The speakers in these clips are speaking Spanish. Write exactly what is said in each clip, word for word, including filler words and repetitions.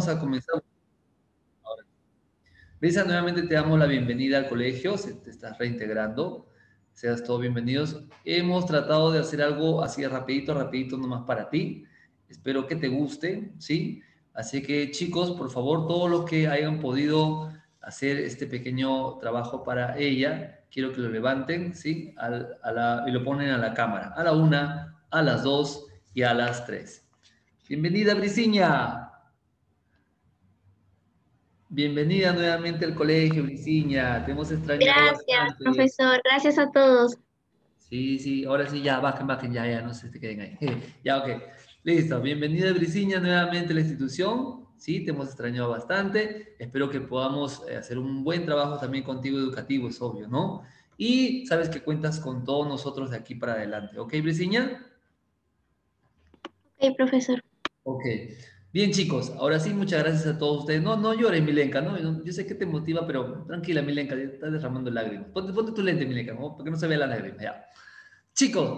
a comenzar. Ahora, Brisa, nuevamente te damos la bienvenida al colegio, se te estás reintegrando, seas todos bienvenidos. Hemos tratado de hacer algo así rapidito, rapidito nomás para ti. Espero que te guste, ¿sí? Así que chicos, por favor, todos los que hayan podido hacer este pequeño trabajo para ella, quiero que lo levanten, ¿sí? Al- a la- y lo ponen a la cámara, a la una, a las dos y a las tres. Bienvenida, Brisiña. Bienvenida nuevamente al colegio, Brisiña. Te hemos extrañado Gracias, bastante. profesor. Gracias a todos. Sí, sí, ahora sí, ya, bajen, bajen, ya, ya, no se te queden ahí. Ya, ok. Listo. Bienvenida, Brisiña, nuevamente a la institución. Sí, te hemos extrañado bastante. Espero que podamos eh, hacer un buen trabajo también contigo educativo, es obvio, ¿no? Y sabes que cuentas con todos nosotros de aquí para adelante. ¿Ok, Brisiña? Ok, profesor. Ok. Bien, chicos, ahora sí, muchas gracias a todos ustedes. No, no llores, Milenka, ¿no? Yo yo sé que te motiva, pero tranquila, Milenka, ya estás derramando lágrimas. Ponte, ponte tu lente, Milenka, ¿no? Para que no se vea la lágrima, ya. Chicos,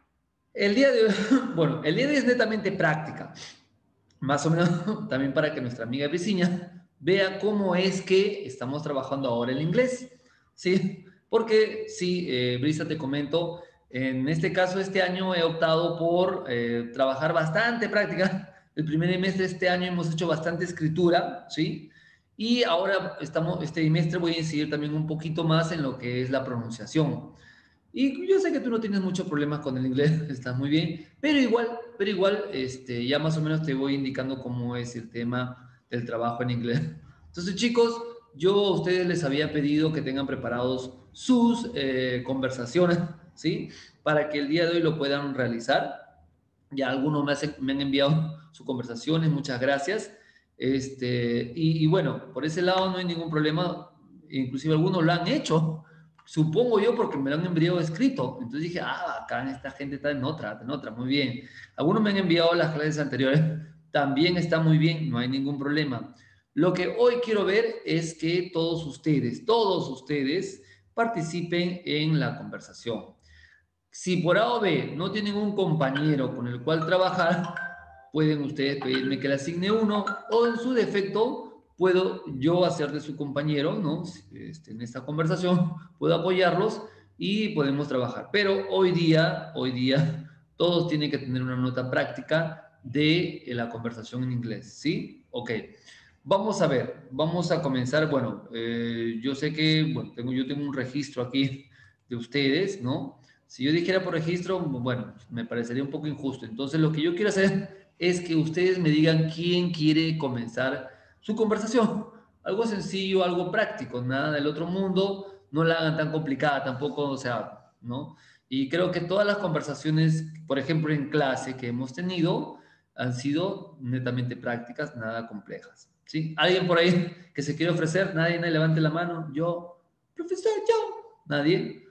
el día de hoy, bueno, el día de hoy es netamente práctica. Más o menos también para que nuestra amiga vecina vea cómo es que estamos trabajando ahora el inglés, ¿sí? Porque, sí, eh, Brisa, te comento, en este caso, este año he optado por eh, trabajar bastante práctica. El primer semestre de este año hemos hecho bastante escritura, ¿sí? Y ahora estamos, este semestre voy a incidir también un poquito más en lo que es la pronunciación. Y yo sé que tú no tienes muchos problemas con el inglés, estás muy bien, pero igual, pero igual, este, ya más o menos te voy indicando cómo es el tema del trabajo en inglés. Entonces, chicos, yo a ustedes les había pedido que tengan preparados sus eh, conversaciones, ¿sí? Para que el día de hoy lo puedan realizar. Ya algunos me, hace- me han enviado sus conversaciones, muchas gracias. Este, y, y bueno, por ese lado no hay ningún problema, inclusive algunos lo han hecho. Supongo yo porque me lo han enviado escrito. Entonces dije, ah, acá esta gente está en otra, en otra, muy bien. Algunos me han enviado las clases anteriores, también está muy bien, no hay ningún problema. Lo que hoy quiero ver es que todos ustedes, todos ustedes participen en la conversación. Si por A o B no tienen un compañero con el cual trabajar, pueden ustedes pedirme que le asigne uno o en su defecto puedo yo hacer de su compañero, ¿no? Este, en esta conversación puedo apoyarlos y podemos trabajar. Pero hoy día, hoy día, todos tienen que tener una nota práctica de la conversación en inglés, ¿sí? Ok. Vamos a ver, vamos a comenzar. Bueno, eh, yo sé que, bueno, tengo, yo tengo un registro aquí de ustedes, ¿no? Si yo dijera por registro, bueno, me parecería un poco injusto. Entonces, lo que yo quiero hacer es que ustedes me digan quién quiere comenzar su conversación. Algo sencillo, algo práctico, nada del otro mundo, no la hagan tan complicada tampoco, o sea, ¿no? Y creo que todas las conversaciones, por ejemplo, en clase que hemos tenido, han sido netamente prácticas, nada complejas, ¿sí? ¿Alguien por ahí que se quiere ofrecer? Nadie, nadie levante la mano. Yo, profesor, yo. ¿Nadie?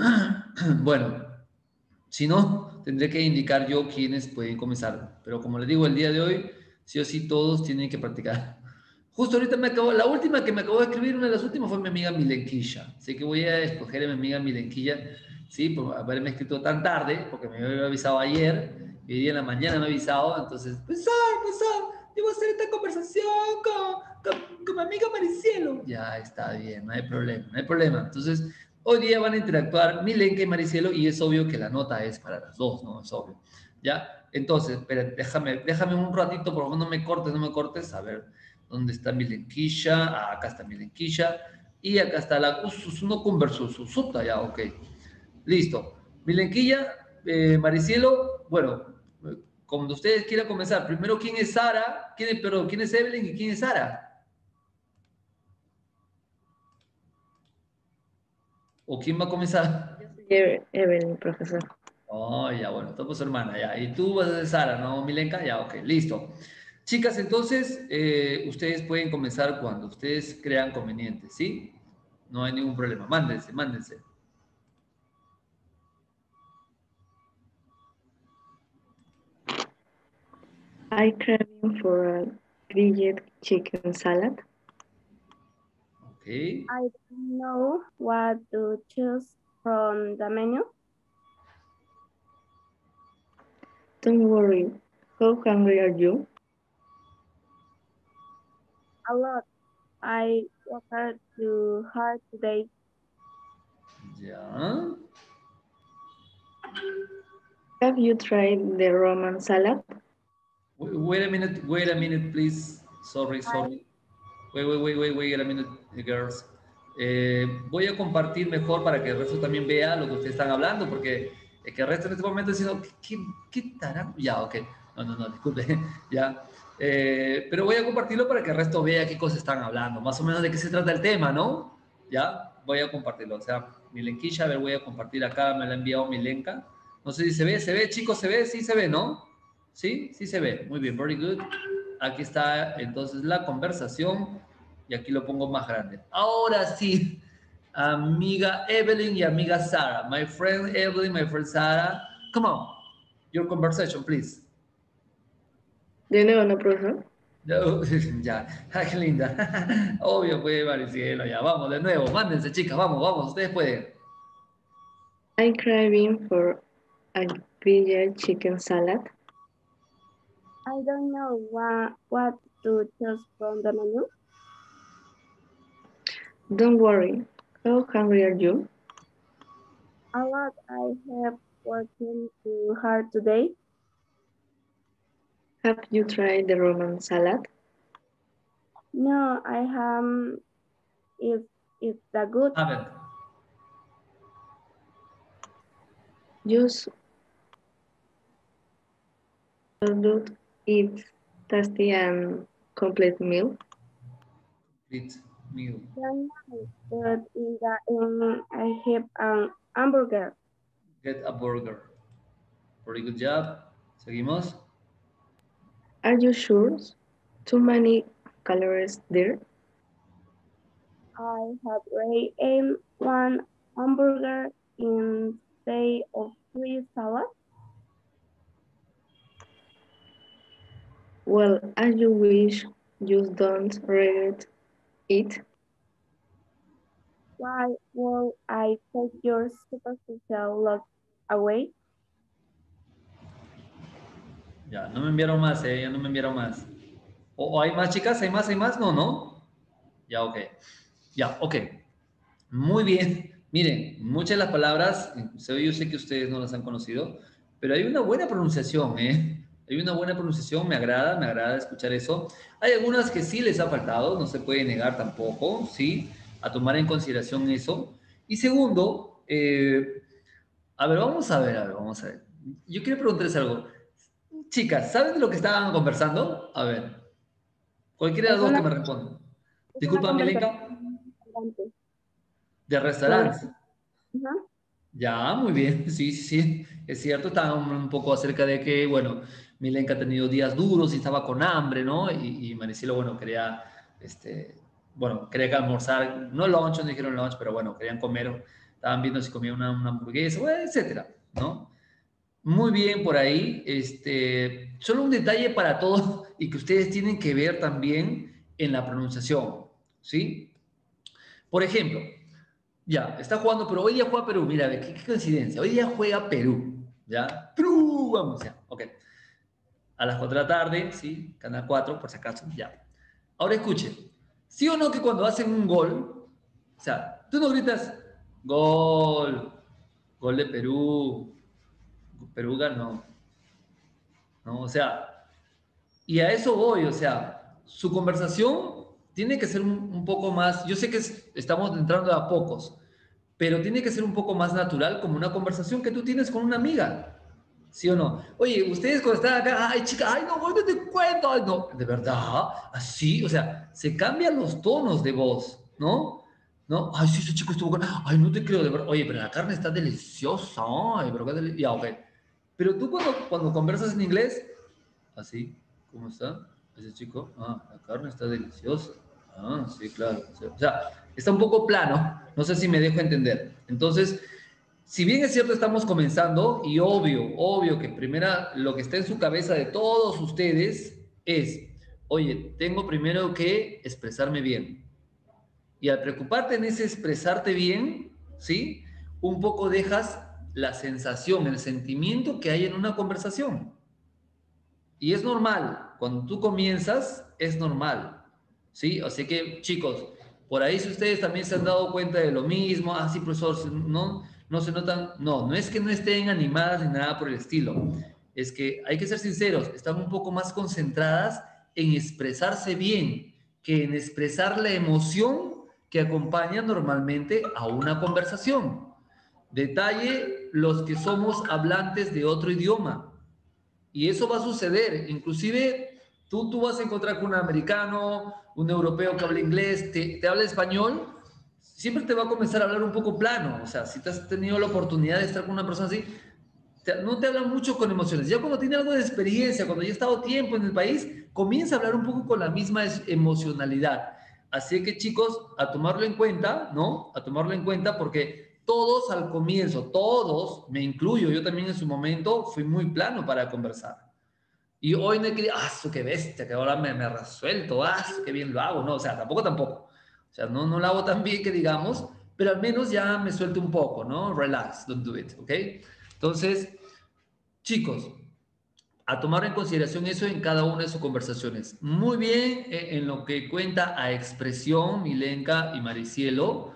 Bueno, si no, tendré que indicar yo quiénes pueden comenzar. Pero como les digo, el día de hoy, sí o sí, todos tienen que practicar. Justo ahorita me acabó, la última que me acabó de escribir, una de las últimas fue mi amiga Milenquilla. Así que voy a escoger a mi amiga Milenquilla, sí, por haberme escrito tan tarde, porque me había avisado ayer, y hoy día en la mañana me ha avisado. Entonces, profesor, profesor, debo hacer esta conversación con, con, con mi amiga Maricielo. Ya está bien, no hay problema, no hay problema. Entonces, hoy día van a interactuar Milenka y Maricielo y es obvio que la nota es para las dos, ¿no? Es obvio. ¿Ya? Entonces, espera, déjame, déjame un ratito, por favor, no me cortes, no me cortes. A ver, ¿dónde está Milenquilla? Ah, acá está Milenquilla. Y acá está la Ususuno Converso, Susuta, ya, ok. Listo. Milenquilla, eh, Maricielo, bueno, eh, cuando ustedes quieran comenzar, primero, ¿quién es Sara? ¿Quién es, perdón, quién es Evelyn y quién es Sara? ¿O quién va a comenzar? Yo soy Eve- Evelyn, profesor. Oh, ya, bueno, somos hermana, ya. Y tú vas a ser Sara, ¿no, Milenka? Ya, ok, listo. Chicas, entonces, eh, ustedes pueden comenzar cuando ustedes crean conveniente, ¿sí? No hay ningún problema. Mándense, mándense. I craving for a grilled chicken salad. Ok. I don't know what to choose from the menu. Don't worry. How hungry are you? A lot. I worked too hard today. Ya. Have you tried the Roman salad? Wait, wait a minute, wait a minute, please. Sorry, I, sorry. Wait, wait, wait, wait, wait a minute, girls. Eh, voy a compartir mejor para que el resto también vea lo que ustedes están hablando, porque es que el resto en este momento está diciendo, ¿qué, qué, qué tarán? Ya, ok. No, no, no, disculpe. Ya. Eh, pero voy a compartirlo para que el resto vea qué cosas están hablando, más o menos de qué se trata el tema, ¿no? Ya, voy a compartirlo. O sea, Milenquilla, a ver, voy a compartir acá, me la ha enviado Milenka. No sé si se ve, ¿se ve, chicos? ¿Se ve? Sí, se ve, ¿no? Sí, sí se ve. Muy bien, very good. Aquí está entonces la conversación y aquí lo pongo más grande. Ahora sí, amiga Evelyn y amiga Sara. My friend Evelyn, my friend Sara. Come on, your conversation, please. De nuevo, ¿no, profesor? No, ya, ah, qué linda. Obvio, pues, Maricielo, ya. Vamos, de nuevo, mándense, chicas, vamos, vamos, ustedes pueden. I'm craving for a grilled chicken salad. I don't know what, what to choose from the menu. Don't worry. How hungry are you? A lot. I have worked too hard today. Have you tried the Roman salad? No, I haven't. Is is that good? Haven't. Just ordered it tasty and complete meal. Complete meal. Don't know, but in the end, I have an hamburger. Get a burger. Very good job. Seguimos. Are you sure? Too many calories there? I have eaten one hamburger instead of three salads. Well, as you wish, just don't regret it. Why will I take your superficial look away? Ya, no me enviaron más, eh, ya no me enviaron más. ¿O, o hay más, chicas? ¿Hay más? ¿Hay más? No, ¿no? Ya, ok. Ya, ok. Muy bien. Miren, muchas de las palabras, inclusive yo sé que ustedes no las han conocido, pero hay una buena pronunciación, ¿eh? Hay una buena pronunciación, me agrada, me agrada escuchar eso. Hay algunas que sí les ha faltado, no se puede negar tampoco, ¿sí? A tomar en consideración eso. Y segundo, eh, a ver, vamos a ver, a ver, vamos a ver. Yo quiero preguntarles algo. Chicas, ¿saben de lo que estaban conversando? A ver, cualquiera de Es las dos que una, me respondan. es una Disculpa, conversación Milenka, importante de sobre. restaurantes. Ajá. Ya, muy bien, sí, sí, sí, es cierto, estaba un, un poco acerca de que, bueno, Milenka ha tenido días duros y estaba con hambre, ¿no? Y, y Maricelo, bueno, quería, este, bueno, quería que almorzar, no lunch, no dijeron lunch, pero bueno, querían comer, estaban viendo si comían una, una hamburguesa, bueno, etcétera, ¿no? Muy bien por ahí, este, solo un detalle para todos y que ustedes tienen que ver también en la pronunciación, ¿sí? Por ejemplo, ya, está jugando, pero hoy día juega Perú. Mira, ve, qué, qué coincidencia. Hoy día juega Perú. ¿Ya? Perú, vamos, ya. Ok. A las cuatro de la tarde, ¿sí? Canal cuatro, por si acaso, ya. Ahora escuchen. ¿Sí o no que cuando hacen un gol, o sea, tú no gritas, gol, gol de Perú, Perú ganó, ¿no? O sea, y a eso voy, o sea, su conversación tiene que ser un, un poco más, yo sé que es- estamos entrando a pocos, pero tiene que ser un poco más natural como una conversación que tú tienes con una amiga, ¿sí o no? Oye, ustedes cuando están acá, ay chica, ay no, voy, no te cuento, ay no, de verdad, así, o sea, se cambian los tonos de voz, ¿no? ¿No? Ay, sí, ese chico estuvo con, ay, no te creo, de verdad, oye, pero la carne está deliciosa, ay, pero qué deliciosa, ya, ok. Pero tú cuando, cuando conversas en inglés, así, ¿cómo está ese chico? Ah, la carne está deliciosa. Ah, sí, claro. O sea, está un poco plano. No sé si me dejo entender. Entonces, si bien es cierto, estamos comenzando y obvio, obvio que primera, lo que está en su cabeza de todos ustedes es, oye, tengo primero que expresarme bien. Y al preocuparte en ese expresarte bien, ¿sí? Un poco dejas la sensación, el sentimiento que hay en una conversación. Y es normal, cuando tú comienzas, es normal. ¿sí? Así que, chicos, por ahí si ustedes también se han dado cuenta de lo mismo, ah, sí, profesor, no, no se notan, no, no es que no estén animadas ni nada por el estilo, es que hay que ser sinceros, están un poco más concentradas en expresarse bien que en expresar la emoción que acompaña normalmente a una conversación. Detalle, los que somos hablantes de otro idioma. Y eso va a suceder. Inclusive, tú, tú vas a encontrar con un americano, un europeo que habla inglés, te, te habla español, siempre te va a comenzar a hablar un poco plano. O sea, si te has tenido la oportunidad de estar con una persona así, te, no te habla mucho con emociones. Ya cuando tiene algo de experiencia, cuando ya ha estado tiempo en el país, comienza a hablar un poco con la misma emocionalidad. Así que, chicos, a tomarlo en cuenta, ¿no? A tomarlo en cuenta porque todos al comienzo, todos, me incluyo, yo también en su momento fui muy plano para conversar. Y hoy no he querido, ah, su qué bestia, que ahora me, me resuelto, ah, qué bien lo hago, no, o sea, tampoco, tampoco. O sea, no, no lo hago tan bien que digamos, pero al menos ya me suelto un poco, ¿no? Relax, don't do it, ¿ok? Entonces, chicos, a tomar en consideración eso en cada una de sus conversaciones. Muy bien, eh, en lo que cuenta a expresión, Milenka y Maricielo,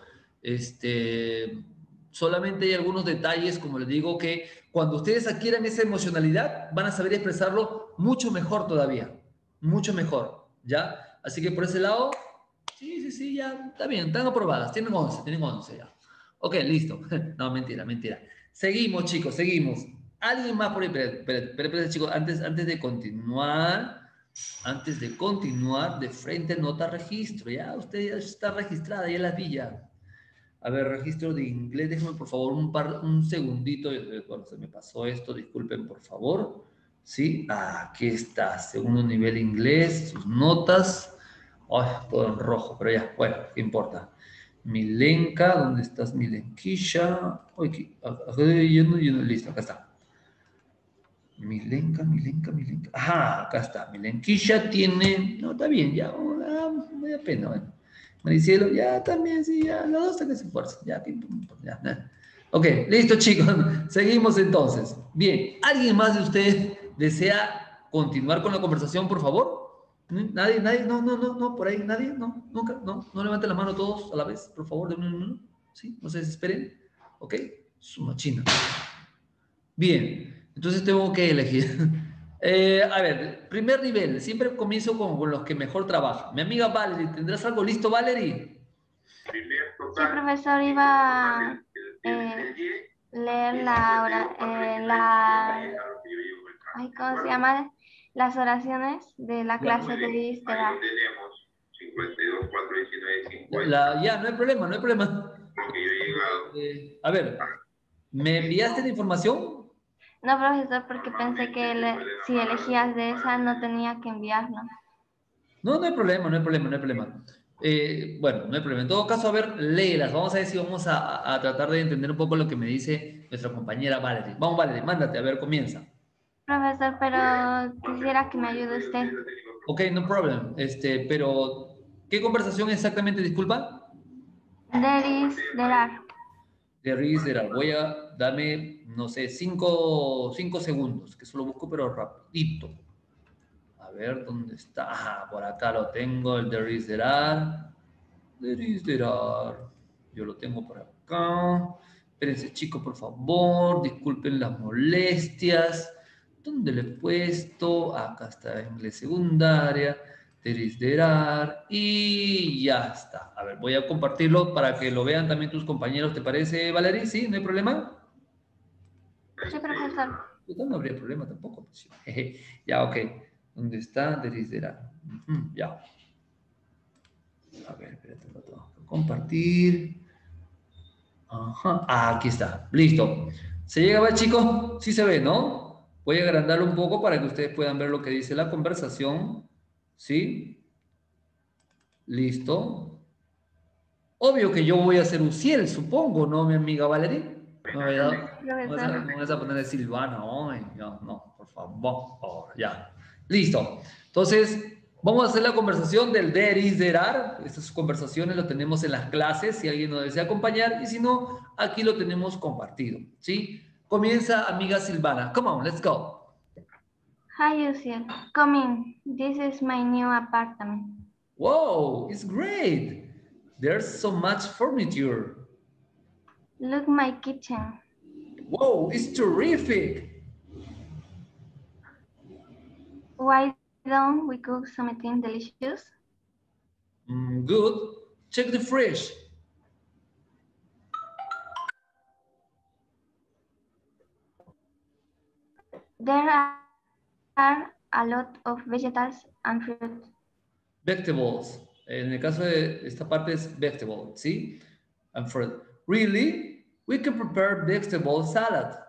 este, solamente hay algunos detalles, como les digo, que cuando ustedes adquieran esa emocionalidad, van a saber expresarlo mucho mejor todavía, mucho mejor, ¿ya? Así que por ese lado, sí, sí, sí, ya, está bien, están aprobadas, tienen once, tienen once ya. Ok, listo. No, mentira, mentira. Seguimos, chicos, seguimos. ¿Alguien más por ahí? Espera, espera, espera, espera, chicos, antes, antes de continuar, antes de continuar, de frente nota registro, ya, usted ya está registrada, ya la vi ya. A ver, registro de inglés, déjame por favor un, par, un segundito, bueno, se me pasó esto, disculpen por favor. Sí, ah, aquí está, segundo nivel inglés, sus notas. Ay, todo en rojo, pero ya, bueno, ¿qué importa? Milenka, ¿dónde estás, Milenquilla? Ay, lleno, lleno, listo, acá está. Milenka, Milenka, Milenka. Ajá, acá está. Milenquilla tiene. No, está bien, ya. Ah, me da pena, bueno. Maricielo, ya también, sí, ya. Los dos que se esfuerzan. Ya, ya, ya. Ok, listo, chicos. Seguimos entonces. Bien, ¿alguien más de ustedes desea continuar con la conversación, por favor? ¿Nadie, nadie? No, no, no, no, por ahí, nadie, no, nunca, no. No levanten la mano todos a la vez, por favor, de uno en uno. Sí, no se desesperen. Ok, suma china. Bien, entonces tengo que elegir. Eh, a ver, primer nivel, siempre comienzo con, con los que mejor trabajan. Mi amiga Valerie, ¿tendrás algo listo, Valerie? Sí, profesor, iba a eh, leer la, hora, eh, la ay, ¿cómo se llama? Las oraciones de la clase de Istera. La, la, ya, no hay problema, no hay problema. Eh, a ver, ¿me enviaste la información? No, profesor, porque pensé que le, si elegías de esa no tenía que enviarlo. No, no hay problema, no hay problema, no hay problema. Eh, bueno, no hay problema. En todo caso, a ver, léelas. Vamos a ver si vamos a, a tratar de entender un poco lo que me dice nuestra compañera Valerie. Vamos, Valerie, mándate, a ver, comienza. Profesor, pero quisiera que me ayude usted. Ok, no problem. Este, pero, ¿qué conversación exactamente, disculpa? There is, there are. There is, there are. Voy a darme, no sé, cinco, cinco segundos, que solo busco, pero rapidito. A ver, ¿dónde está? Ah, por acá lo tengo, el there is, there are. There is, there are. Yo lo tengo por acá. Espérense, chicos, por favor. Disculpen las molestias. ¿Dónde le he puesto? Acá está, inglés secundaria. There is, there are. Y ya está. A ver, voy a compartirlo para que lo vean también tus compañeros. ¿Te parece, Valerie? ¿Sí? ¿No hay problema? Sí, profesor. Yo no habría problema tampoco. Ya, ok. ¿Dónde está? There is, there are. Uh-huh, ya. A ver, espérate, lo tengo que compartir. Ajá. Ah, aquí está. Listo. ¿Se llega a ver, chicos? Sí se ve, ¿no? Voy a agrandarlo un poco para que ustedes puedan ver lo que dice la conversación. ¿Sí? Listo. Obvio que yo voy a ser Uciel, supongo, ¿no, mi amiga Valerie? No me da, no vas a, no vas a poner Silvana hoy. No, no, por favor. Oh, ya. Listo. Entonces, vamos a hacer la conversación del there is, there are. Estas conversaciones las tenemos en las clases, si alguien nos desea acompañar, y si no, aquí lo tenemos compartido, ¿sí? Comienza, amiga Silvana. Come on, let's go. Hi, Uciel. Come in. This is my new apartment. Wow, Wow, it's great. There's so much furniture. Look my kitchen. Wow, it's terrific. Why don't we cook something delicious? Mm, good. Check the fridge. There are a lot of vegetables and fruit. Vegetables. En el caso de esta parte es vegetable, ¿sí? And fruit. Really? We can prepare vegetable salad.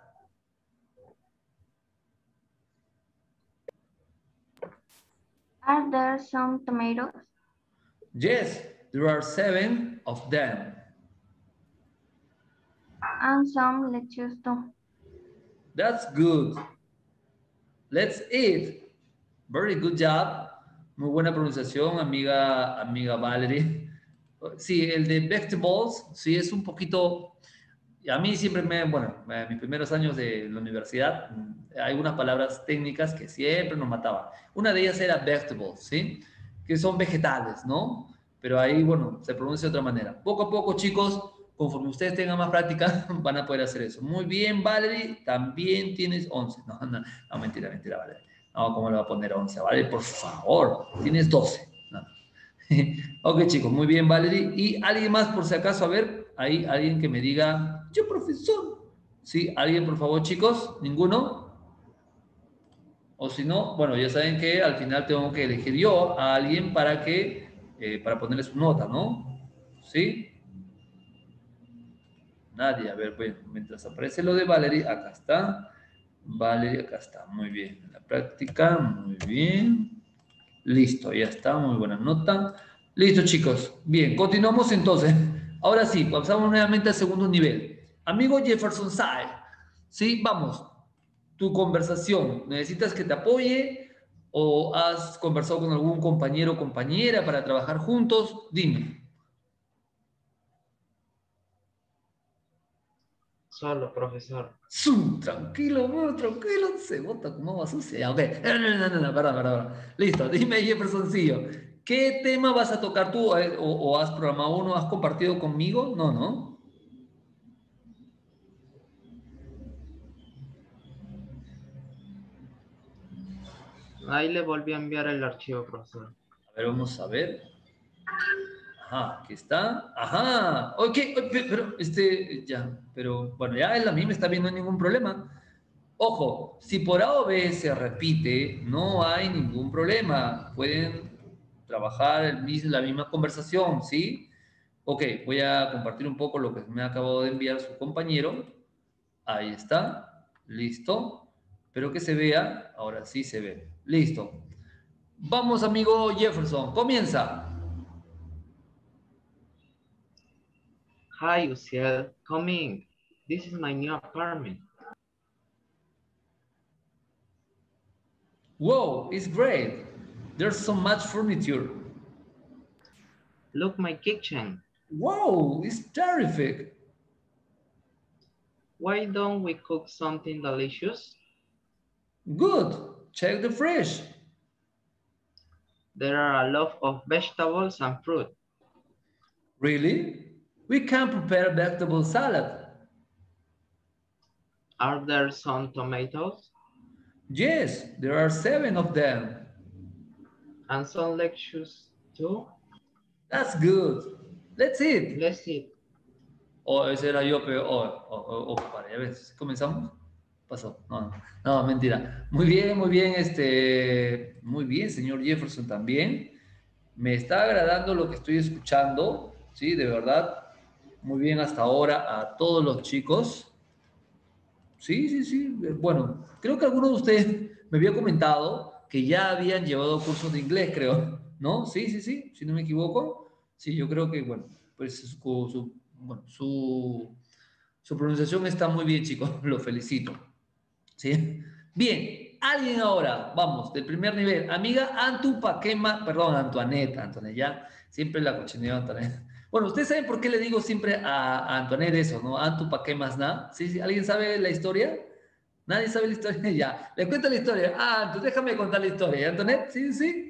Are there some tomatoes? Yes, there are seven of them. And some lettuce too. That's good. Let's eat. Very good job. Muy buena pronunciación, amiga, amiga Valerie. Sí, el de vegetables, sí es un poquito... A mí siempre me, bueno, en mis primeros años de la universidad, hay unas palabras técnicas que siempre nos mataban. Una de ellas era vegetables, ¿sí? Que son vegetales, ¿no? Pero ahí, bueno, se pronuncia de otra manera. Poco a poco, chicos, conforme ustedes tengan más práctica, van a poder hacer eso. Muy bien, Valerie, también tienes once. No, no, no, mentira, mentira, Valerie. No, ¿cómo le va a poner once? Valerie, por favor, tienes doce. No. Ok, chicos, muy bien, Valerie. ¿Y alguien más, por si acaso? A ver, hay alguien que me diga, yo, profesor. ¿Sí? ¿Alguien, por favor, chicos? ¿Ninguno? O si no, bueno, ya saben que al final tengo que elegir yo a alguien para que, eh, para ponerle su nota, ¿no? ¿Sí? Nadie. A ver, bueno, mientras aparece lo de Valerie, acá está. Valerie, acá está. Muy bien. La práctica, muy bien. Listo, ya está. Muy buena nota. Listo, chicos. Bien, continuamos entonces. Ahora sí, pasamos nuevamente al segundo nivel. Amigo Jefferson Sai, ¿sí? Vamos. Tu conversación. ¿Necesitas que te apoye o has conversado con algún compañero o compañera para trabajar juntos? Dime. Solo, profesor. Zoom, tranquilo, bro, tranquilo, se bota como agua sucia. Ya, ok. No, no, no, no, no, perdón, perdón. Listo, dime, Jeffersoncillo, ¿qué tema vas a tocar tú eh, o, o has programado uno, has compartido conmigo? No, no. Ahí le volví a enviar el archivo, profesor. A ver, vamos a ver. Ajá, aquí está. Ajá, ok, pero este, ya, pero bueno, ya él a mí me está viendo ningún problema. Ojo, si por A o B se repite, no hay ningún problema. Pueden trabajar el mismo, la misma conversación, ¿sí? Ok, voy a compartir un poco lo que me ha acabado de enviar su compañero. Ahí está, listo. Pero que se vea, ahora sí se ve. Listo. Vamos, amigo Jefferson, comienza. Hi, Uciel. Come in. This is my new apartment. Whoa, it's great. There's so much furniture. Look my kitchen. Wow, it's terrific. Why don't we cook something delicious? Good. Check the fridge. There are a lot of vegetables and fruit. Really? We can prepare vegetable salad. Are there some tomatoes? Yes, there are seven of them. And some lettuce too? That's good. Let's eat. Let's eat. Oh, ese era yo, pero... Oh, oh, oh, oh, para, ya ves. ¿Comenzamos? Pasó. No, no, no, mentira. Muy bien, muy bien, este... Muy bien, señor Jefferson, también. Me está agradando lo que estoy escuchando, ¿sí? De verdad. Muy bien hasta ahora a todos los chicos. Sí, sí, sí. Bueno, creo que alguno de ustedes me había comentado que ya habían llevado cursos de inglés, creo. ¿No? Sí, sí, sí, si no me equivoco. Sí, yo creo que, bueno, pues su, su, bueno, su, su pronunciación está muy bien, chicos. Lo felicito. ¿Sí? Bien, alguien ahora, vamos, del primer nivel. Amiga Antu Paquema, perdón, Antoinette, Antoinette, ya. Siempre la cochineo Antoinette. Bueno, ¿ustedes saben por qué le digo siempre a, a Antoinette eso, no? Antu Paquemas, ¿no? ¿Sí, sí? ¿Alguien sabe la historia? ¿Nadie sabe la historia? Ya, les cuento la historia. Ah, entonces déjame contar la historia. ¿Antoinette? Sí, sí.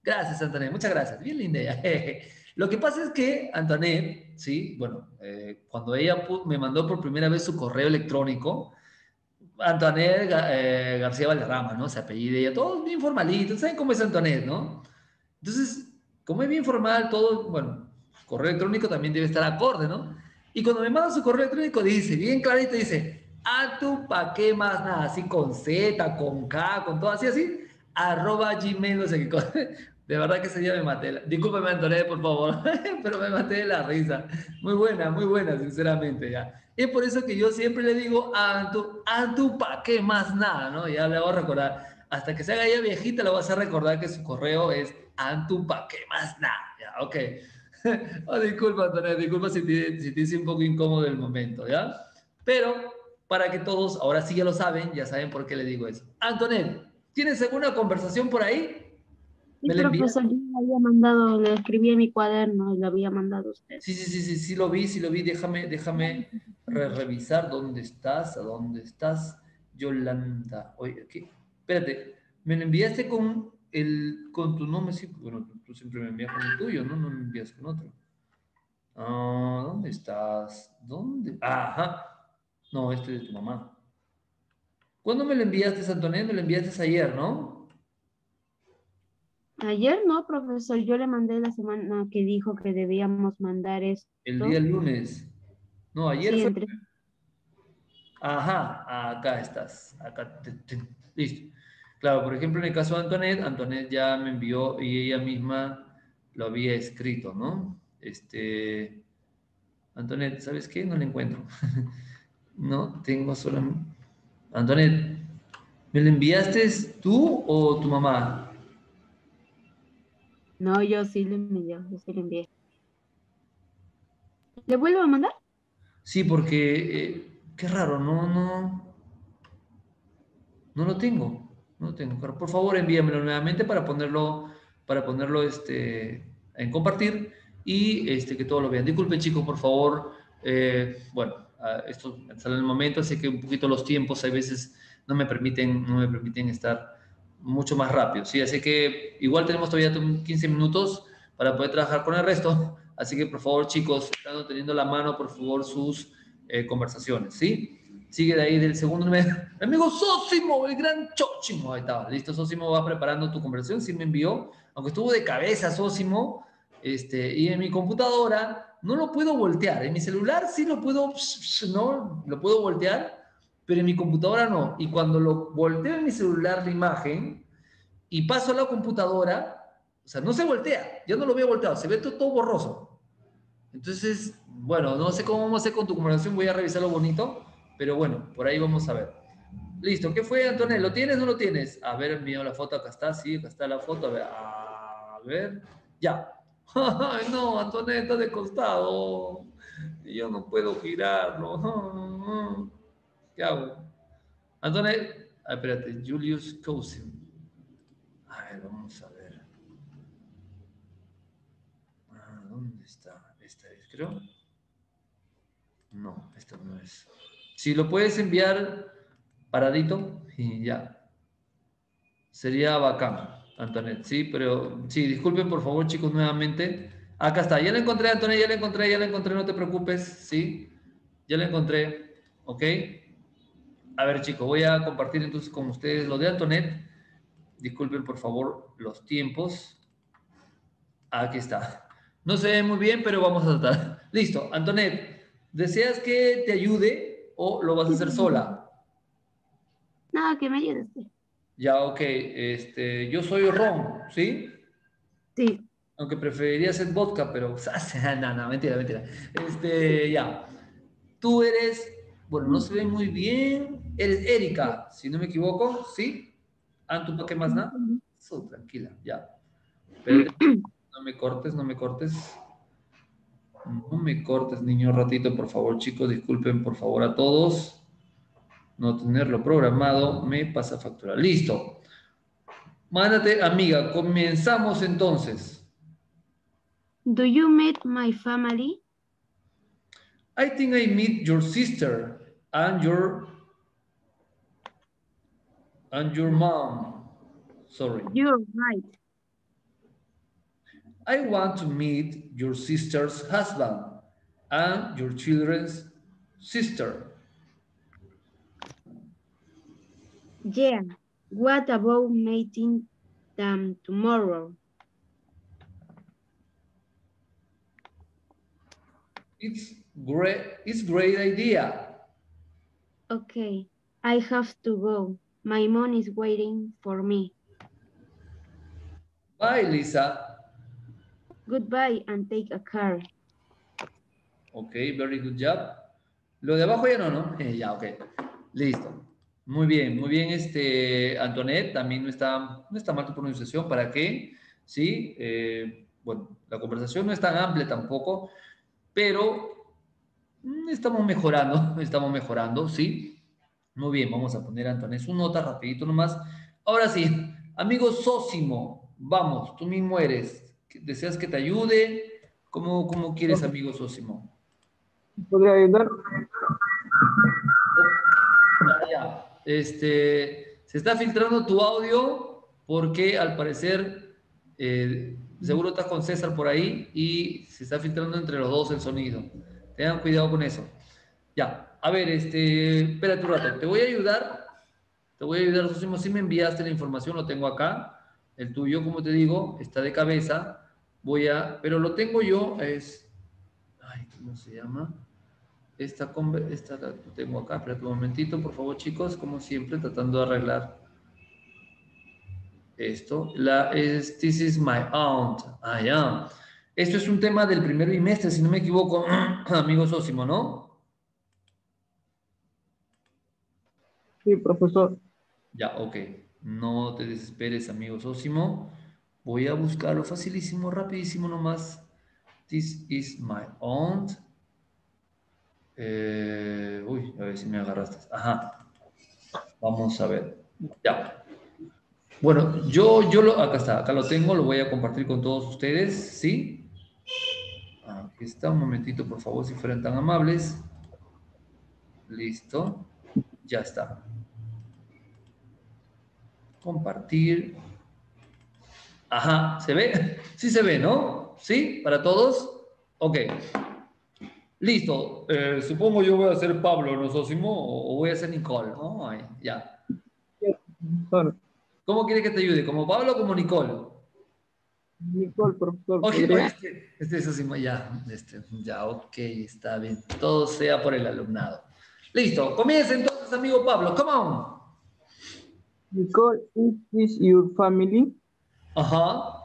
Gracias, Antoinette, muchas gracias. Bien linda ella. Lo que pasa es que Antoinette, sí, bueno, eh, cuando ella me mandó por primera vez su correo electrónico, Antoinette eh, García Valderrama, ¿no? Se apellida ella, todo bien formalito, ¿saben cómo es Antoinette, no? Entonces, como es bien formal, todo, bueno, su correo electrónico también debe estar acorde, ¿no? Y cuando me manda su correo electrónico dice, bien clarito, dice, a tu pa' qué más nada, así con Z, con K, con todo, así, así, arroba gmail, no sé qué cosa. De verdad que ese día me maté. La... Discúlpeme, Antoinette, por favor, pero me maté de la risa. Muy buena, muy buena, sinceramente, ya. Es por eso que yo siempre le digo, a tu, a tu pa' qué más nada, ¿no? Ya le voy a recordar. Hasta que se haga ya viejita, le voy a hacer recordar que su correo es a tu pa' qué más nada. Ya, ok. Oh, disculpa, Antoinette, disculpa si te, si te hice un poco incómodo el momento, ¿ya? Pero para que todos, ahora sí ya lo saben, ya saben por qué le digo eso. Antoinette, ¿tienes alguna conversación por ahí? Sí, ¿Me la envías? profesor, yo le había mandado, le escribí en mi cuaderno y le había mandado a usted. Sí, sí, sí, sí, sí lo vi, sí lo vi. Déjame, déjame re revisar dónde estás, a dónde estás, Yolanda. Oye, ¿qué? Espérate, me lo enviaste con el, con tu nombre, sí, bueno, tú, tú siempre me envías con el tuyo, ¿no? No me envías con otro. Ah, ¿dónde estás? ¿Dónde? Ajá. No, este es de tu mamá. ¿Cuándo me lo enviaste, Antonio? Me lo enviaste ayer, ¿no? Ayer no, profesor, yo le mandé la semana que dijo que debíamos mandar El día esto. lunes. No, ayer Sí, fue. entre... Ajá, acá estás. Acá. te- te- listo. Claro, por ejemplo, en el caso de Antoinette, Antoinette ya me envió y ella misma lo había escrito, ¿no? Este. Antoinette, ¿sabes qué? No lo encuentro. No, tengo solamente. Antoinette, ¿me lo enviaste tú o tu mamá? No, yo sí le envié, yo sí le envié. ¿Le vuelvo a mandar? Sí, porque. eh, qué raro, no, no. No lo tengo. No lo tengo. Pero por favor, envíamelo nuevamente para ponerlo, para ponerlo este, en compartir y este, que todos lo vean. Disculpen, chicos, por favor. eh, bueno, ah, esto sale en el momento, así que un poquito los tiempos a veces no me permiten, no me permiten estar mucho más rápido. ¿Sí? Así que igual tenemos todavía quince minutos para poder trabajar con el resto. Así que por favor, chicos, estando teniendo la mano, por favor, sus eh, conversaciones. ¿Sí? Sigue de ahí del segundo mes. Mi amigo Sósimo, el gran Chóchimo. Ahí estaba, listo. Sósimo va preparando tu conversación. Sí me envió, aunque estuvo de cabeza Sósimo. Este, y en mi computadora no lo puedo voltear. En mi celular sí lo puedo, no, lo puedo voltear, pero en mi computadora no. Y cuando lo volteo en mi celular la imagen y paso a la computadora, o sea, no se voltea. Yo no lo veo volteado, se ve todo, todo borroso. Entonces, bueno, no sé cómo vamos a hacer con tu conversación. Voy a revisar lo bonito. Pero bueno, por ahí vamos a ver. Listo, ¿qué fue, Antonio? ¿Lo tienes o no lo tienes? A ver, envío la foto, acá está, sí, acá está la foto. A ver, a ver, ya. Ay, no, Antonio está de costado. Y yo no puedo girarlo. ¿Qué hago? Antonio, ah, espérate, Julius Cousin. A ver, vamos a ver. Ah, ¿dónde está? Esta es, creo. No, esta no es. Si lo puedes enviar paradito y ya. Sería bacán, Antoinette, sí, pero sí, disculpen por favor, chicos, nuevamente. Acá está, ya la encontré, Antoinette, ya la encontré, ya la encontré, no te preocupes, sí, ya la encontré, ¿ok? A ver, chicos, voy a compartir entonces con ustedes lo de Antoinette. Disculpen por favor los tiempos. Aquí está. No se ve muy bien, pero vamos a tratar. Listo, Antoinette, ¿deseas que te ayude o lo vas a hacer sola? No, que me ayude usted. Ya, ok, este, yo soy Ron, ¿sí? Sí. Aunque preferiría ser vodka, pero... No, no, mentira, mentira. Este, ya. Tú eres... Bueno, no se ve muy bien. Eres Erika, si no me equivoco, ¿sí? ¿Antu para qué más nada? So, tranquila, ya. Espérate, no me cortes, no me cortes. No me cortes, niño, ratito, por favor, chicos. Disculpen, por favor, a todos. No tenerlo programado me pasa factura. Listo. Mándate, amiga. Comenzamos entonces. Do you meet my family? I think I meet your sister and your and your mom. Sorry. You're right. I want to meet your sister's husband and your children's sister. Yeah. What about meeting them tomorrow? It's great. It's great idea. Okay. I have to go. My mom is waiting for me. Bye, Lisa. Goodbye and take a car. Ok, very good job. Lo de abajo ya no, ¿no? Eh, ya, ok. Listo. Muy bien, muy bien, este, Antoinette, también no está, no está mal tu pronunciación, ¿para qué? Sí, eh, bueno, la conversación no es tan amplia tampoco, pero mm, estamos mejorando, estamos mejorando, ¿sí? Muy bien, vamos a poner a Antoinette su nota rapidito nomás. Ahora sí, amigo Sósimo, vamos, tú mismo eres. ¿Deseas que te ayude? ¿Cómo, cómo quieres, amigo Sósimo? ¿Podría ayudar? Ya. Este, se está filtrando tu audio porque al parecer eh, seguro estás con César por ahí y se está filtrando entre los dos el sonido. Tengan cuidado con eso. Ya, a ver, este, espérate un rato, te voy a ayudar, te voy a ayudar, Sosimo, si me enviaste la información, lo tengo acá, el tuyo, como te digo, está de cabeza, voy a, pero lo tengo yo, es, ay, ¿cómo se llama? Esta, esta la tengo acá, espérate un momentito, por favor, chicos, como siempre, tratando de arreglar esto. La, es, this is my aunt. Ah, ya. Esto es un tema del primer bimestre, si no me equivoco, amigo Sósimo, ¿no? Sí, profesor. Ya, ok. No te desesperes, amigo Sósimo. Voy a buscarlo facilísimo, rapidísimo nomás. This is my aunt. Eh, uy, a ver si me agarraste. Ajá. Vamos a ver. Ya. Bueno, yo, yo lo, acá está, acá lo tengo, lo voy a compartir con todos ustedes, ¿sí? Aquí está, un momentito, por favor, si fueran tan amables. Listo. Ya está. Compartir. Ajá, ¿se ve? Sí se ve, ¿no? ¿Sí? ¿Para todos? Ok. Listo. Eh, supongo yo voy a ser Pablo, ¿no, Sósimo? O, o voy a ser Nicole, ¿no? Ay, ya. Sí, profesor. ¿Cómo quiere que te ayude? ¿Como Pablo o como Nicole? Nicole, profesor, Oye, ¿podría? este, este es así, ya, este, ya, ok, está bien. Todo sea por el alumnado. Listo, comienza entonces, amigo Pablo, come on. Nicole, is this your family? Ajá.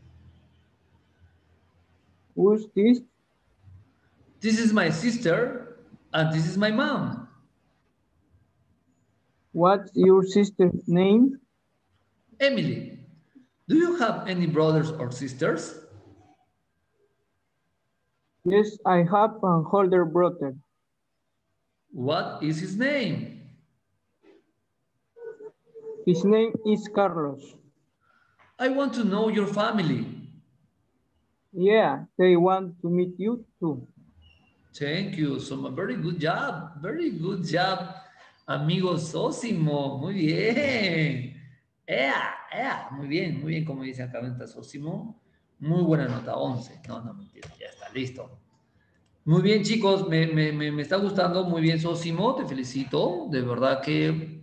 Who's this? This is my sister, and this is my mom. What's your sister's name? Emily, do you have any brothers or sisters? Yes, I have an older brother. What is his name? His name is Carlos. I want to know your family. Yeah, they want to meet you too. Thank you so much. Very good job. Very good job, amigo Sósimo. Muy bien. Ea, ea. Muy bien, muy bien, como dice acá Venta Sósimo. Muy buena nota, once. No, no, mentira, ya está, listo. Muy bien, chicos, me, me, me, me está gustando. Muy bien, Sósimo, te felicito. De verdad que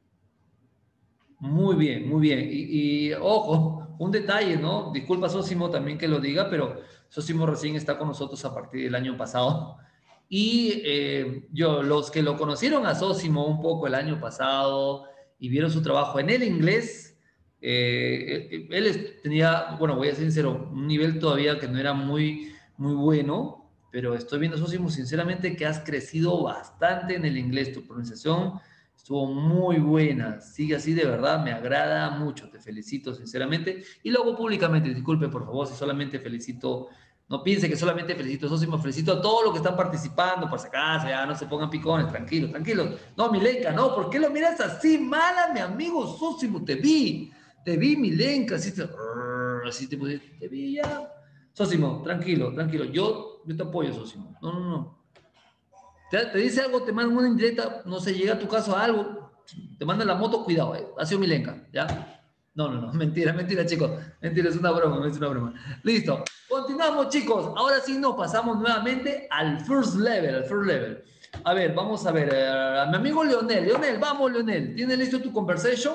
muy bien, muy bien. Y, y, ojo, un detalle, ¿no? Disculpa, Sósimo, también que lo diga, pero Sósimo recién está con nosotros a partir del año pasado. Y eh, yo, los que lo conocieron a Sósimo un poco el año pasado y vieron su trabajo en el inglés, eh, él, él tenía, bueno, voy a ser sincero, un nivel todavía que no era muy, muy bueno, pero estoy viendo, Sósimo, sinceramente que has crecido bastante en el inglés. Tu pronunciación estuvo muy buena. Sigue así, de verdad, me agrada mucho. Te felicito, sinceramente. Y luego públicamente, disculpe, por favor, si solamente felicito. No piense que solamente felicito a Sósimo, felicito a todos los que están participando, por si acaso, ya no se pongan picones, tranquilos, tranquilos. No, Milenka, no, ¿por qué lo miras así? Mala, mi amigo Sósimo, te vi, te vi, Milenka, así te, así te, te vi ya. Sósimo, tranquilo, tranquilo, yo, yo te apoyo, Sósimo. No, no, no. Te, te dice algo, te manda una indirecta, no sé, llega a tu caso algo, te manda la moto, cuidado, eh. Ha sido Milenka, ¿ya? No, no, no, mentira, mentira, chicos. Mentira, es una broma, es una broma. Listo. Continuamos, chicos. Ahora sí nos pasamos nuevamente al first level, al first level. A ver, vamos a ver. Uh, a mi amigo Leonel. Leonel, vamos, Leonel. ¿Tienes listo tu conversation?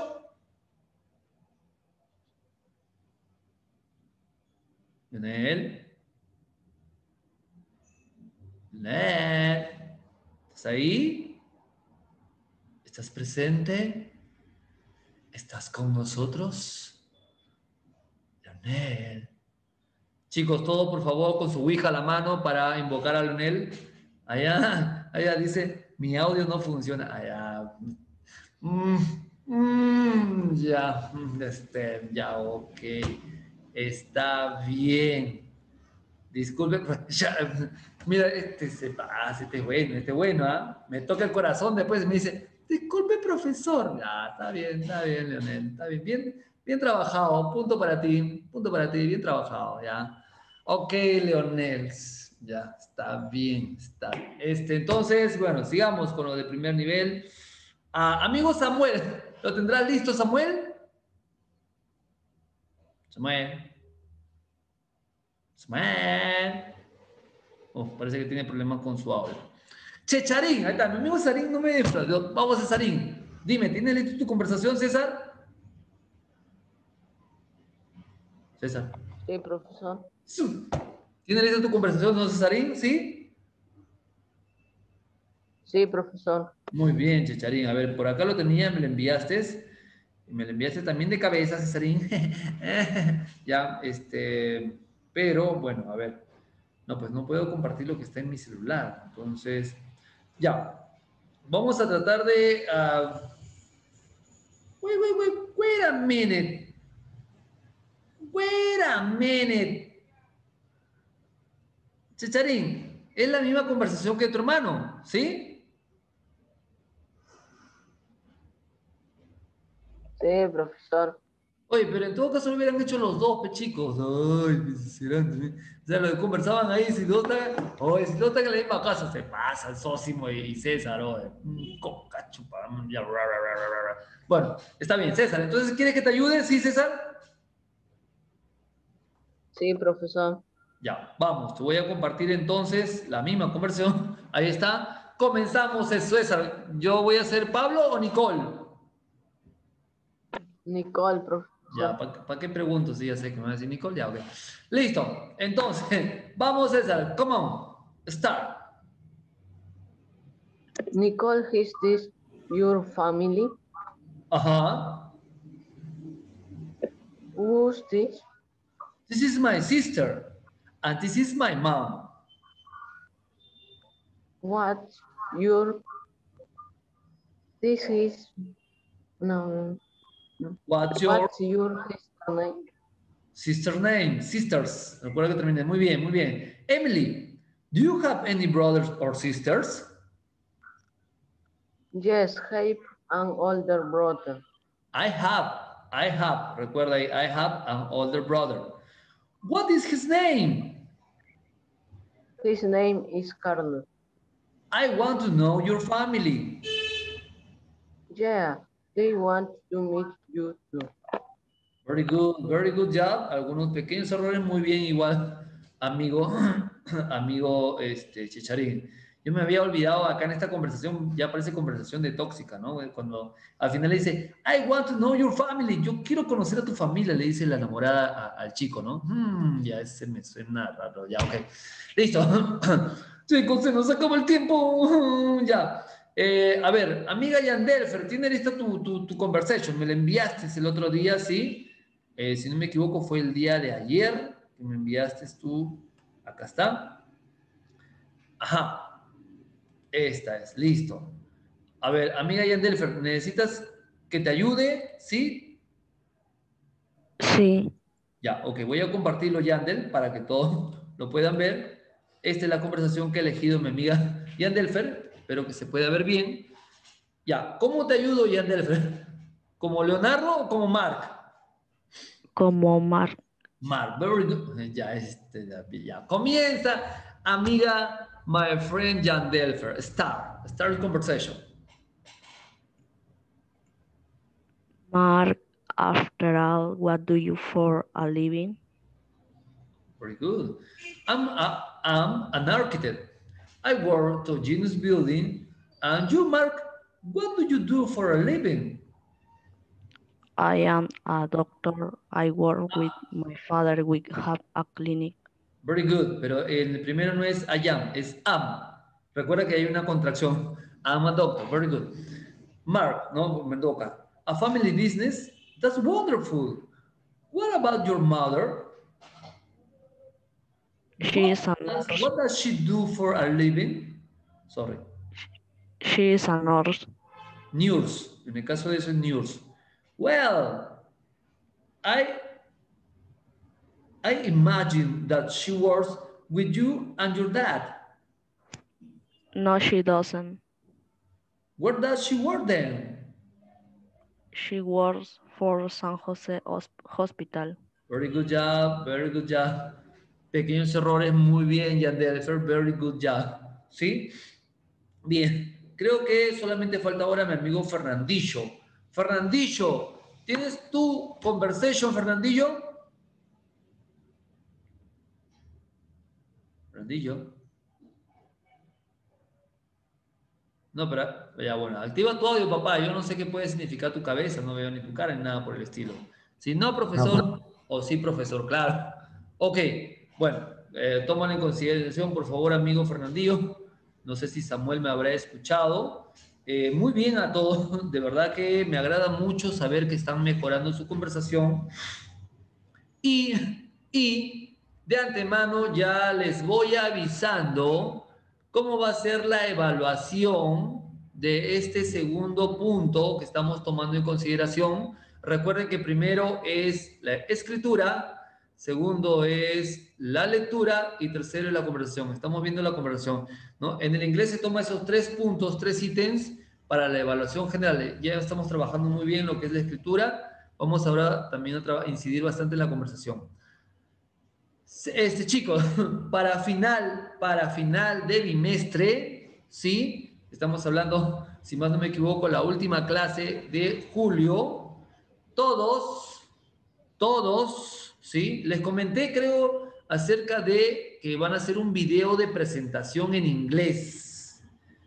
Leonel. Leonel. ¿Estás ahí? ¿Estás presente? ¿Estás con nosotros? Leonel. Chicos, todo por favor con su ouija a la mano para invocar a Leonel. Allá, allá dice, mi audio no funciona. Allá. Mm, mm, ya, este, ya, ok. Está bien. Disculpe, ya, mira, este se pasa, este es bueno, este es bueno, ¿ah? ¿eh? Me toca el corazón después y me dice, disculpe, profesor. Ya, está bien, está bien, Leonel, está bien, bien, bien trabajado, punto para ti, punto para ti, bien trabajado, ya. Ok, Leonel, ya, está bien, está bien. Este, entonces, bueno, sigamos con lo de primer nivel. Ah, amigo Samuel, ¿lo tendrás listo, Samuel? Samuel. Samuel. Oh, parece que tiene problemas con su audio. Checharín, ahí está, mi amigo Sarín no me defraudó. Vamos a Sarín. Dime, ¿tienes listo tu conversación, César? César. Sí, profesor. ¿Tienes listo tu conversación, no, Cesarín? ¿Sí? Sí, profesor. Muy bien, Checharín. A ver, por acá lo tenía, me lo enviaste. Me lo enviaste también de cabeza, Cesarín. Ya, este... Pero, bueno, a ver. No, pues no puedo compartir lo que está en mi celular. Entonces, ya. Vamos a tratar de... Uh... Wait, wait, wait, wait a minute. Wait a minute. Checharín, es la misma conversación que tu hermano, ¿sí? Sí, profesor. Oye, pero en todo caso lo hubieran hecho los dos, pe chicos. Ay, desesperante. O sea, lo que conversaban ahí, si no están, oye, si no están en la misma casa, se pasa el Sósimo y César, oye. Coca, chupa, ya, ra, ra, ra, ra, ra. Bueno, está bien, César. Entonces, ¿quieres que te ayude? ¿Sí, César? Sí, profesor. Ya, vamos, te voy a compartir entonces la misma conversión. Ahí está. Comenzamos, César. ¿Yo voy a ser Pablo o Nicole? Nicole, profesor. Ya, ¿para pa qué pregunto? Si ya sé que me va a decir Nicole, ya, ok. Listo. Entonces, vamos, César. Come on. Start. Nicole, is this your family? Ajá. Who's this? This is my sister. And this is my mom. What's your... This is... No. no. What's your... What's your sister name? Sister name. Sisters. Recuerda que terminé. Muy bien, muy bien. Emily, do you have any brothers or sisters? Yes, I have an older brother. I have. I have. Recuerda ahí. I have an older brother. What is his name? His name is Carlos. I want to know your family. Yeah, they want to meet you too. Very good, very good job. Algunos pequeños errores, muy bien igual, amigo, amigo este, Chicharín. Yo me había olvidado acá en esta conversación, ya parece conversación de tóxica, ¿no? Cuando al final le dice, I want to know your family. Yo quiero conocer a tu familia, le dice la enamorada a, al chico, ¿no? Hmm, ya ese me suena raro, ya, ok. Listo. Chicos, se nos acabó el tiempo. Ya. Eh, a ver, amiga Yandelfer, ¿tiene lista tu, tu, tu conversation? Me la enviaste el otro día, ¿sí? Eh, si no me equivoco, fue el día de ayer que me enviaste tú. Acá está. Ajá. Esta es, listo. A ver, amiga Yandelfer, ¿necesitas que te ayude? ¿Sí? Sí. Ya, ok, voy a compartirlo, Yandel, para que todos lo puedan ver. Esta es la conversación que ha elegido mi amiga Yandelfer. Espero que se pueda ver bien. Ya, ¿cómo te ayudo, Yandelfer? ¿Como Leonardo o como Mark? Como Mark. Mark, very good. Ya, este, ya, ya. Comienza, amiga, my friend Yandelfer. Start. Start the conversation. Mark, After all, what do you for a living? Very good. I'm, a, I'm an architect. I work to Genius Building. And you, Mark, what do you do for a living? I am a doctor. I work with my father. We have a clinic. Very good. Pero el primero no es I am, es am. Recuerda que hay una contracción. I'm a doctor. Very good. Mark, no, me toca. A family business? That's wonderful. What about your mother? She is a What nurse. does, what does she do for a living? Sorry. She is a nurse. Nurse. En el caso de eso es nurse. Well, I, I imagine that she works with you and your dad. No, she doesn't. Where does she work then? She works for San Jose Hos- Hospital. Very good job, very good job. Pequeños errores, muy bien, Yandelfer, very good job. ¿Sí? Bien, creo que solamente falta ahora mi amigo Fernandillo. Fernandillo, ¿tienes tu conversation, Fernandillo? Fernandillo. No, pero ya bueno, activa tu audio, papá. Yo no sé qué puede significar tu cabeza, no veo ni tu cara ni nada por el estilo. Si no, profesor, no. O sí, profesor, claro. Ok, bueno, eh, tómalo en consideración, por favor, amigo Fernandillo. No sé si Samuel me habrá escuchado. Eh, muy bien a todos, de verdad que me agrada mucho saber que están mejorando su conversación. Y, y de antemano ya les voy avisando cómo va a ser la evaluación de este segundo punto que estamos tomando en consideración. Recuerden que primero es la escritura, segundo es la lectura y tercero es la conversación. Estamos viendo la conversación, ¿no? En el inglés se toma esos tres puntos, tres ítems para la evaluación general. Ya estamos trabajando muy bien lo que es la escritura. Vamos ahora también a incidir bastante en la conversación. Este, chicos, para final, para final de bimestre, ¿sí? Estamos hablando, si más no me equivoco, la última clase de julio. Todos, todos, ¿sí? Les comenté, creo, acerca de que van a hacer un video de presentación en inglés.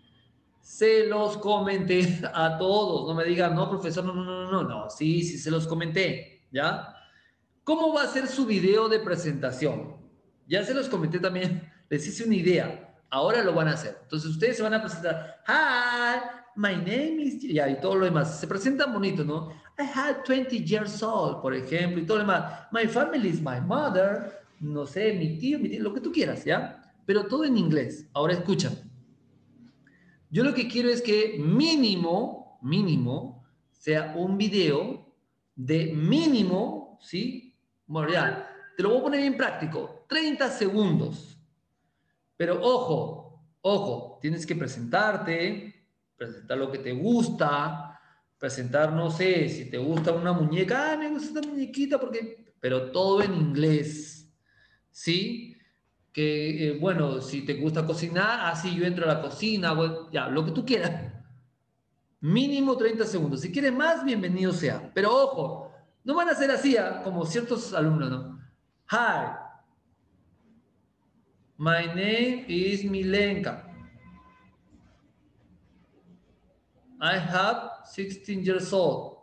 Se los comenté a todos. No me digan, no, profesor, no, no, no, no, no. Sí, sí, se los comenté, ¿ya? ¿Cómo va a ser su video de presentación? Ya se los comenté también, les hice una idea. Ahora lo van a hacer. Entonces, ustedes se van a presentar. Hi, my name is... Ya, y todo lo demás. Se presentan bonito, ¿no? I had twenty years old, por ejemplo, y todo lo demás. My family is my mother. No sé, mi tío, mi tío, lo que tú quieras, ¿ya? Pero todo en inglés. Ahora escuchan. Yo lo que quiero es que mínimo, mínimo, sea un video de mínimo, ¿sí? Bueno, ya, te lo voy a poner bien práctico. treinta segundos. Pero ojo, ojo, tienes que presentarte, presentar lo que te gusta, presentar, no sé, si te gusta una muñeca, ah, me gusta esta muñequita porque... Pero todo en inglés, ¿sí? Que, eh, bueno, si te gusta cocinar, así yo entro a la cocina, bueno, ya, lo que tú quieras. Mínimo treinta segundos. Si quieres más, bienvenido sea. Pero ojo, no van a ser así, ¿eh? Como ciertos alumnos, ¿no? Hi, my name is Milenka. I have sixteen years old.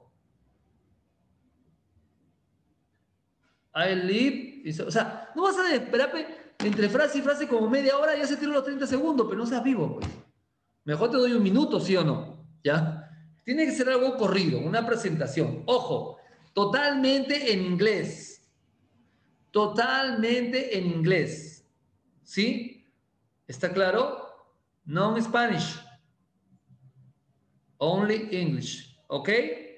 I live... O sea, no vas a esperar entre frase y frase como media hora, ya se tiró los treinta segundos, pero no seas vivo, pues. Mejor te doy un minuto, ¿sí o no? ¿Ya? Tiene que ser algo corrido, una presentación. Ojo, totalmente en inglés. Totalmente en inglés. ¿Sí? ¿Está claro? No en Spanish. Only English. ¿Ok?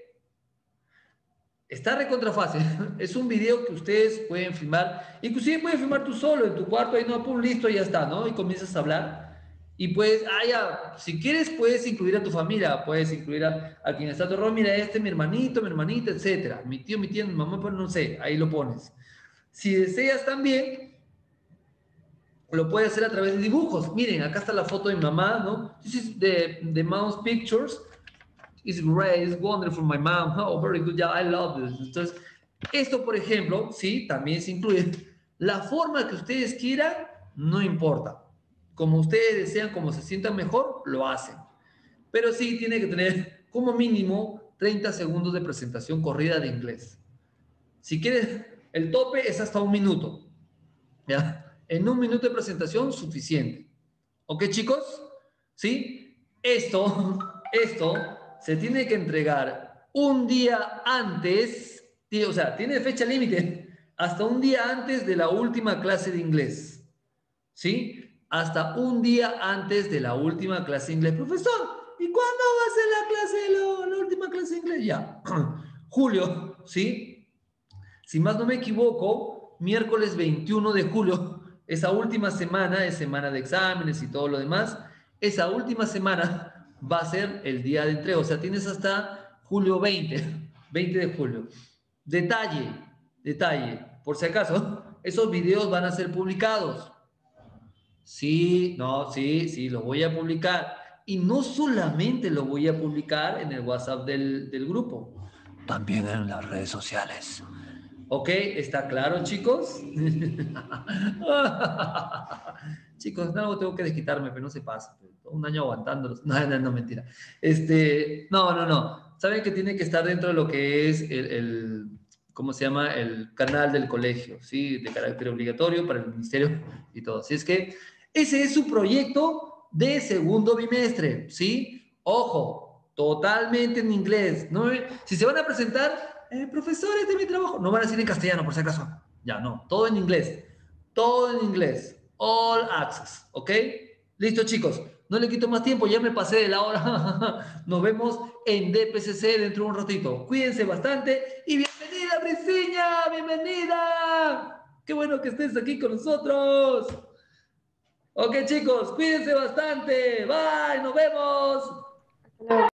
Está recontra fácil. Es un video que ustedes pueden filmar. Inclusive puedes filmar tú solo en tu cuarto. Ahí no, pum, listo, ya está, ¿no? Y comienzas a hablar. Y pues, ah, ya, si quieres puedes incluir a tu familia. Puedes incluir a, a quien está a tu rol. Mira, este, mi hermanito, mi hermanita, etcétera. Mi tío, mi tía, mi mamá, pues no sé. Ahí lo pones. Si deseas también, lo puedes hacer a través de dibujos. Miren, acá está la foto de mi mamá, ¿no? This is de, de Mom's Pictures. it's great, it's wonderful, my mom, oh, very good, yeah, I love this. Entonces, esto, por ejemplo, sí, también se incluye. La forma que ustedes quieran, no importa. Como ustedes desean, como se sientan mejor, lo hacen. Pero sí tiene que tener como mínimo treinta segundos de presentación corrida de inglés. Si quieres, el tope es hasta un minuto. ¿Ya? En un minuto de presentación, suficiente. ¿Ok, chicos? ¿Sí? Esto, esto se tiene que entregar un día antes, o sea, tiene fecha límite, hasta un día antes de la última clase de inglés. ¿Sí? Hasta un día antes de la última clase de inglés. Profesor, ¿y cuándo va a ser la clase, la, la última clase de inglés? Ya. Julio, ¿sí? Si más no me equivoco, miércoles veintiuno de julio, esa última semana es semana de exámenes y todo lo demás. Esa última semana va a ser el día de entrega. O sea, tienes hasta julio veinte, veinte de julio. Detalle, detalle. Por si acaso, esos videos van a ser publicados. Sí, no, sí, sí, lo voy a publicar. Y no solamente lo voy a publicar en el WhatsApp del, del grupo, también en las redes sociales. ¿Ok? ¿Está claro, chicos? Chicos, no, tengo que desquitarme, pero no se pasa. Un año aguantándolos. No, no, no, mentira. Este, no, no, no. Saben que tiene que estar dentro de lo que es el, el ¿cómo se llama? El canal del colegio, ¿sí? De carácter obligatorio para el ministerio y todo. Así es que ese es su proyecto de segundo bimestre, ¿sí? Ojo, totalmente en inglés. ¿No? Si se van a presentar, eh, profesor, este es mi trabajo. No van a decir en castellano, por si acaso. Ya, no. Todo en inglés. Todo en inglés. All access, ¿ok? Listo, chicos. No le quito más tiempo, ya me pasé de la hora. Nos vemos en D P C C dentro de un ratito. Cuídense bastante y bienvenida, Briseña, bienvenida. Qué bueno que estés aquí con nosotros. Ok, chicos, cuídense bastante. Bye, nos vemos.